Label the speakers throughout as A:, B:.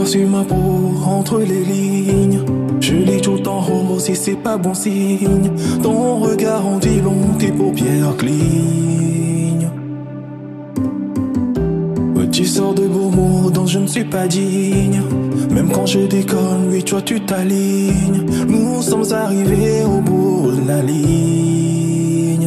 A: noir sur ma peau, entre les lignes. Je lis tout en rose et c'est pas bon signe. Ton regard en dit long, tes paupières clignent. Tu sors de beaux mots dont je ne suis pas digne. Même quand je déconne, oui, toi tu t'alignes. Nous sommes arrivés au bout de la ligne.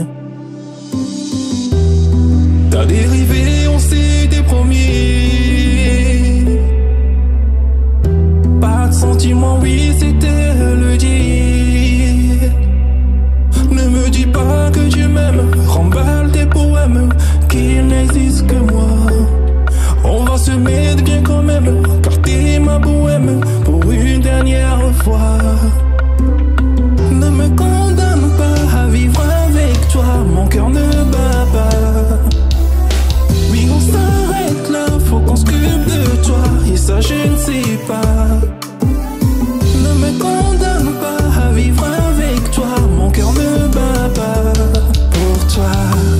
A: T'as dérivé, on s'était promis. Pas de sentiments, oui, c'était le dire. Ne me dis pas que tu m'aimes, remballe tes poèmes, qu'il n'existe que moi. On va se mettre bien quand même, car t'es ma bohème, pour une dernière fois. Ne me condamne pas à vivre avec toi, mon cœur ne bat pas. Oui, on s'arrête là, faut qu'on s'occupe de toi, et ça je ne sais pas. Ne me condamne pas à vivre avec toi, mon cœur ne bat pas pour toi.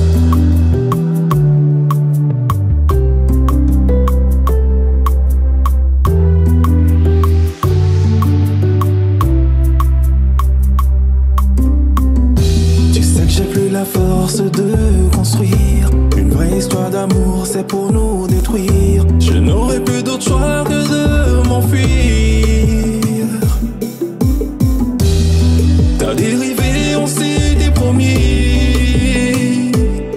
A: La force de construire une vraie histoire d'amour, c'est pour nous détruire. Je n'aurai plus d'autre choix que de m'enfuir. T'as dérivé, on s'était promis.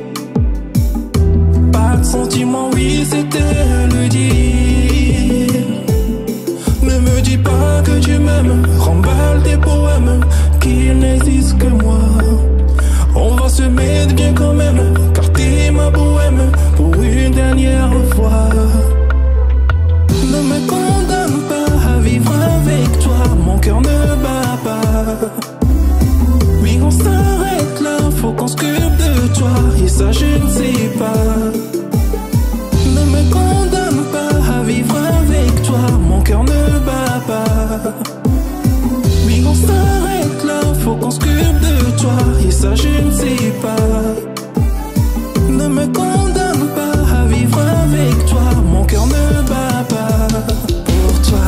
A: Pas de sentiments, oui, c'était le dire. Ne me dis pas que tu m'aimes, remballe tes poèmes, qu'il n'existe que moi. On va se mettre bien quand même, car t'es ma bohème, pour une dernière fois. Ne me condamne pas à vivre avec toi, mon cœur ne bat pas. Oui, on s'arrête là, faut qu'on s'occupe de toi, et ça je ne sais pas. Ne me condamne pas à vivre avec toi, mon cœur ne bat pas. Oui, on s'arrête là, faut qu'on s'occupe de toi, et ça je ne sais pas. Ne me condamne pas à vivre avec toi, mon cœur ne bat pas pour toi.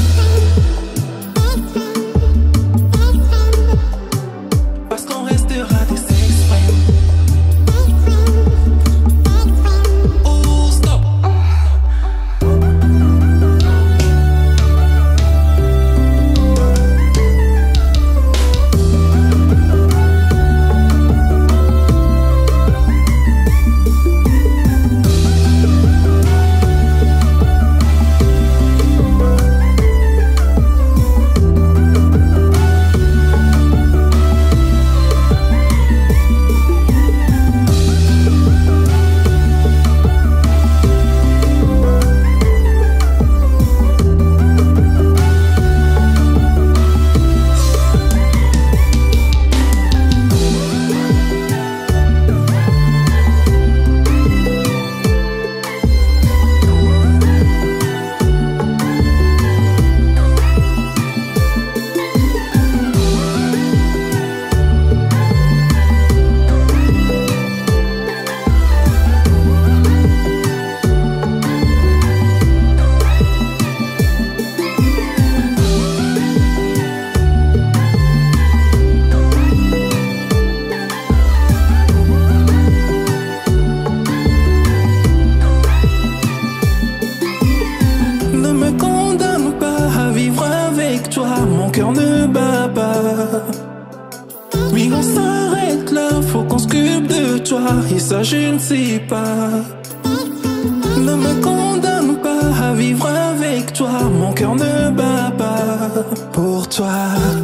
A: Parce qu'on restera des sex friends. Oh stop. Mon cœur ne bat pas. Oui, on s'arrête là, faut qu'on s'occupe de toi, et ça je ne sais pas. Ne me condamne pas à vivre avec toi, mon cœur ne bat pas pour toi.